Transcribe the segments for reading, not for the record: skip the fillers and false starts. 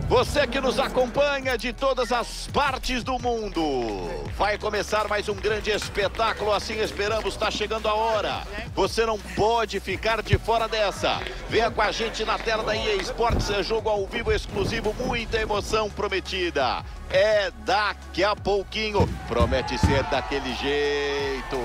Você que nos acompanha de todas as partes do mundo. Vai começar mais um grande espetáculo, assim esperamos, está chegando a hora. Você não pode ficar de fora dessa. Venha com a gente na tela da EA Sports, é jogo ao vivo exclusivo, muita emoção prometida. É daqui a pouquinho, promete ser daquele jeito.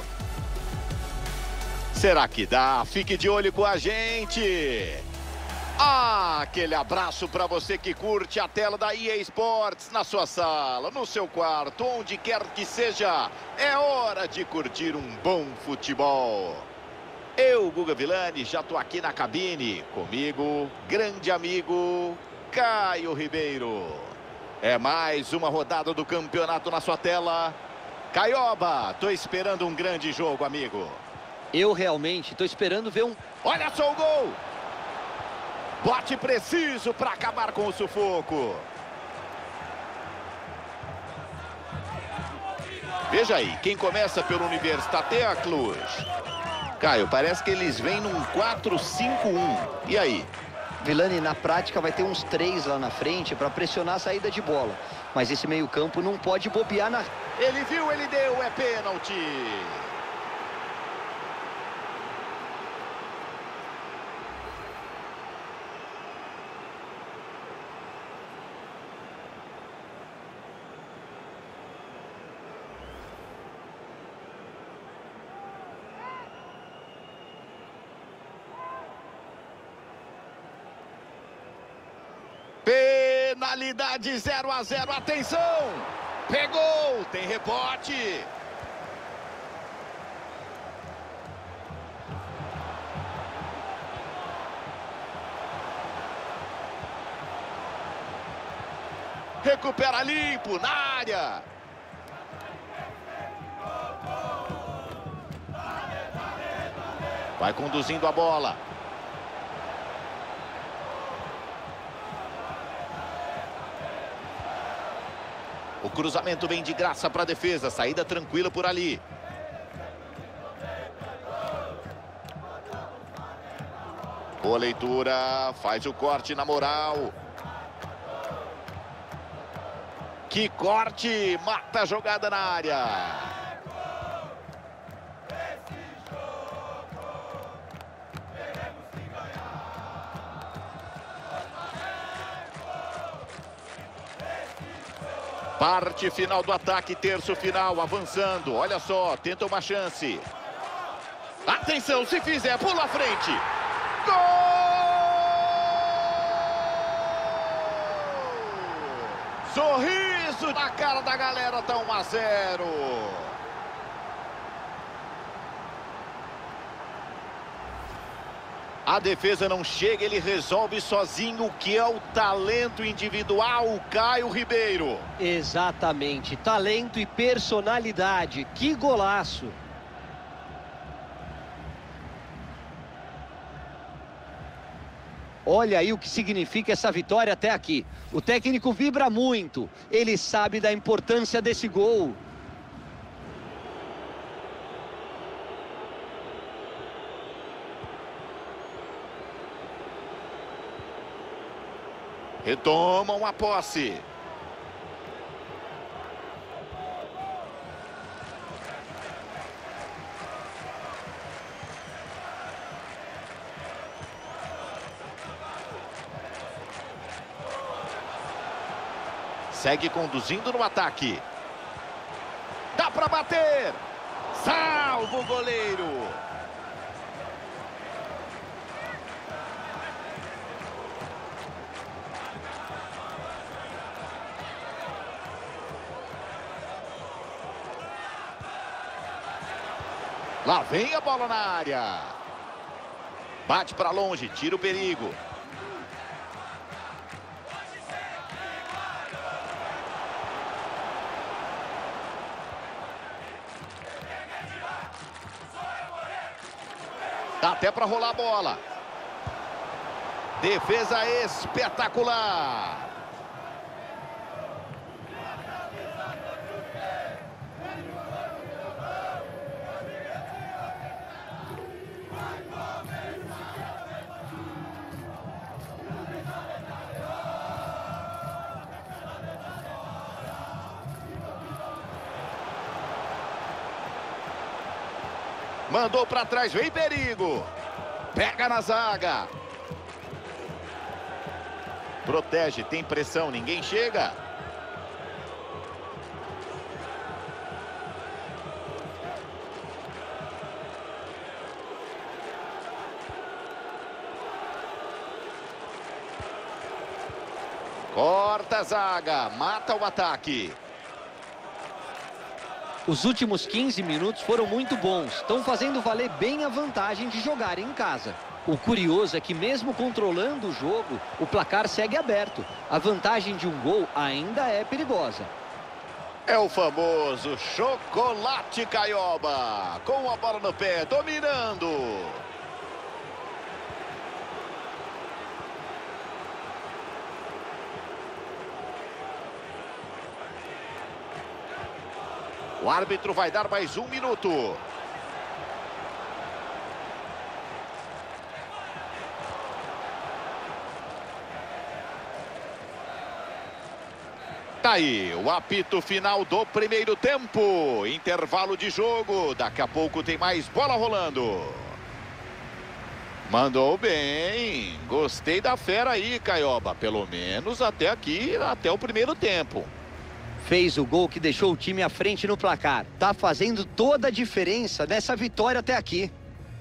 Será que dá? Fique de olho com a gente. Aquele abraço para você que curte a tela da EA Sports, na sua sala, no seu quarto, onde quer que seja. É hora de curtir um bom futebol. Eu, Guga Villani, já tô aqui na cabine. Comigo, grande amigo Caio Ribeiro. É mais uma rodada do campeonato na sua tela. Caioba, tô esperando um grande jogo, amigo. Eu realmente tô esperando ver um... Olha só o gol! Bote preciso para acabar com o sufoco. Veja aí, quem começa pelo Universitat Cluj. Caio, parece que eles vêm num 4-5-1. E aí? Villani, na prática vai ter uns 3 lá na frente para pressionar a saída de bola. Mas esse meio-campo não pode bobear na... Ele viu, ele deu, é pênalti. Penalidade 0-0, atenção! Pegou, tem rebote. Recupera limpo na área. Vai conduzindo a bola. O cruzamento vem de graça para a defesa. Saída tranquila por ali. Boa leitura. Faz o corte na moral. Que corte. Mata a jogada na área. Parte final do ataque, terço final, avançando. Olha só, tenta uma chance. Atenção, se fizer, pula à frente. Gol! Sorriso na cara da galera, tá 1-0. A defesa não chega, ele resolve sozinho, o que é o talento individual, Caio Ribeiro. Exatamente, talento e personalidade. Que golaço! Olha aí o que significa essa vitória até aqui. O técnico vibra muito, ele sabe da importância desse gol. Retomam a posse. Segue conduzindo no ataque. Dá para bater. Salva o goleiro. Lá vem a bola na área. Bate para longe, tira o perigo. Dá até para rolar a bola. Defesa espetacular. Mandou para trás, vem perigo. Pega na zaga. Protege, tem pressão, ninguém chega. Corta a zaga, mata o ataque. Os últimos 15 minutos foram muito bons. Estão fazendo valer bem a vantagem de jogar em casa. O curioso é que mesmo controlando o jogo, o placar segue aberto. A vantagem de um gol ainda é perigosa. É o famoso chocolate Caioba. Com a bola no pé, dominando. O árbitro vai dar mais 1 minuto. Tá aí, o apito final do primeiro tempo. Intervalo de jogo. Daqui a pouco tem mais bola rolando. Mandou bem. Gostei da fera aí, Caioba. Pelo menos até aqui, até o primeiro tempo. Fez o gol que deixou o time à frente no placar. Tá fazendo toda a diferença nessa vitória até aqui.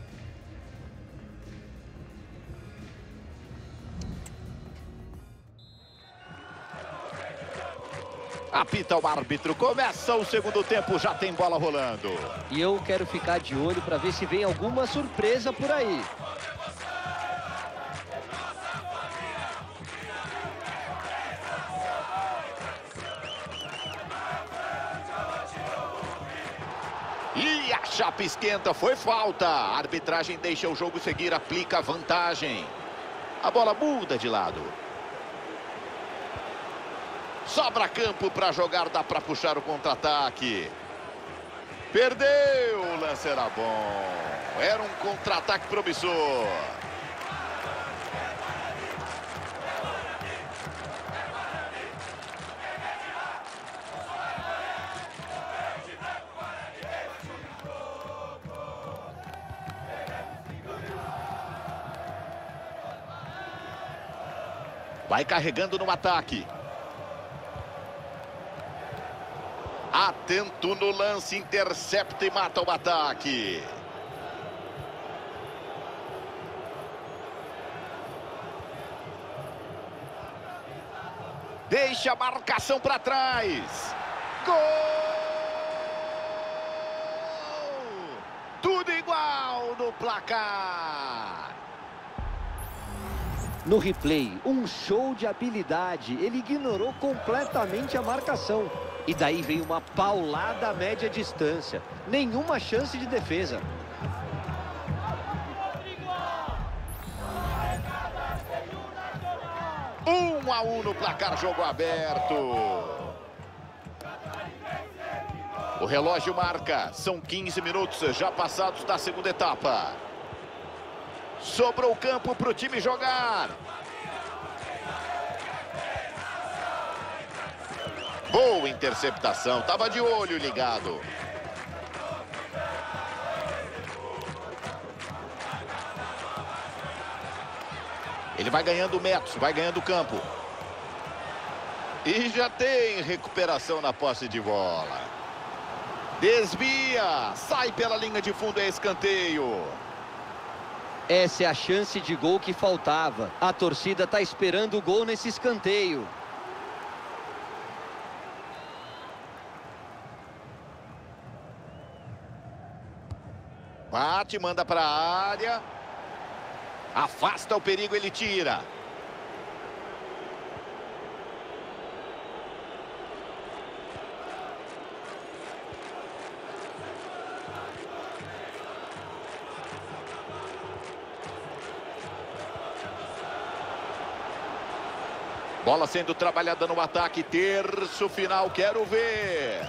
Apita o árbitro, começa o segundo tempo, já tem bola rolando. E eu quero ficar de olho para ver se vem alguma surpresa por aí. E a chapa esquenta, foi falta. A arbitragem deixa o jogo seguir, aplica a vantagem. A bola muda de lado. Sobra campo para jogar, dá para puxar o contra-ataque. Perdeu, o lance era bom. Era um contra-ataque promissor. Vai carregando no ataque. Atento no lance, intercepta e mata o ataque. Deixa a marcação para trás. Gol! Tudo igual no placar. No replay, um show de habilidade. Ele ignorou completamente a marcação. E daí veio uma paulada a média distância. Nenhuma chance de defesa. Um a um no placar, jogo aberto. O relógio marca. São 15 minutos já passados da segunda etapa. Sobrou o campo para o time jogar. Boa interceptação, estava de olho ligado. Ele vai ganhando metros, vai ganhando campo. E já tem recuperação na posse de bola. Desvia, sai pela linha de fundo, é escanteio. Essa é a chance de gol que faltava. A torcida está esperando o gol nesse escanteio. Bate, manda para a área. Afasta o perigo, ele tira. Bola sendo trabalhada no ataque, terço final, quero ver.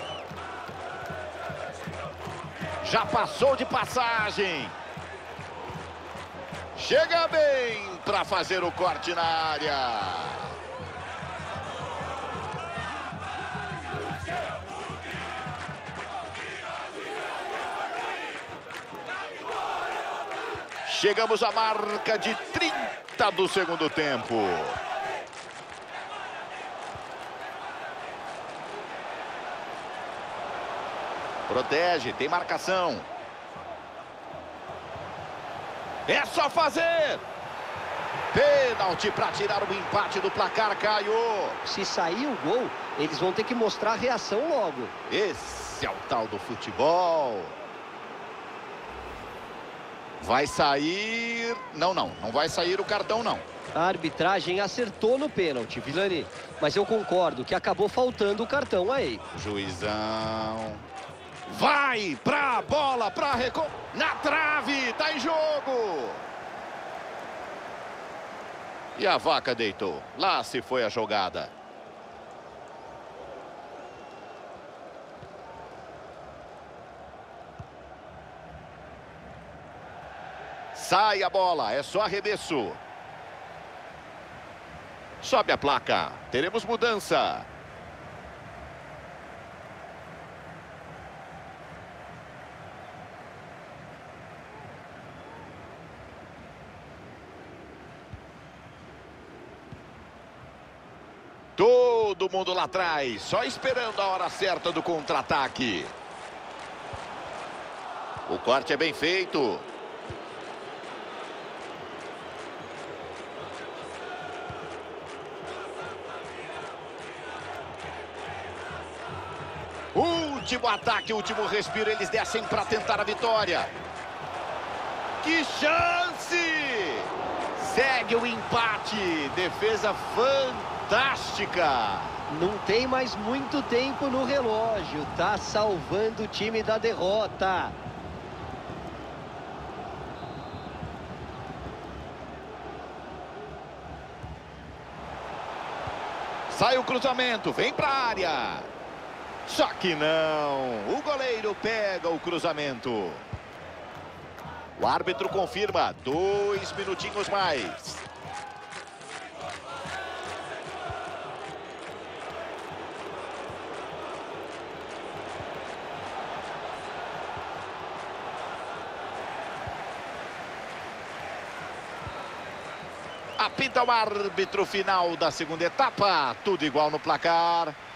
Já passou de passagem. Chega bem para fazer o corte na área. Chegamos à marca de 30 do segundo tempo. Protege, tem marcação. É só fazer. Pênalti para tirar o empate do placar, Caio. Se sair o gol, eles vão ter que mostrar a reação logo. Esse é o tal do futebol. Vai sair... Não vai sair o cartão, não. A arbitragem acertou no pênalti, Vilani. Mas eu concordo que acabou faltando o cartão aí. Juizão. Vai pra bola, pra na trave, tá em jogo. E a vaca deitou. Lá se foi a jogada. Sai a bola, é só arremesso. Sobe a placa, teremos mudança. Todo mundo lá atrás, só esperando a hora certa do contra-ataque. O corte é bem feito. Último ataque, último respiro, eles descem para tentar a vitória. Que chance! Segue o empate, defesa fantástica. Não tem mais muito tempo no relógio, tá salvando o time da derrota. Sai o cruzamento, vem para a área. Só que não, o goleiro pega o cruzamento. O árbitro confirma, 2 minutinhos mais. Apita o árbitro final da segunda etapa, tudo igual no placar.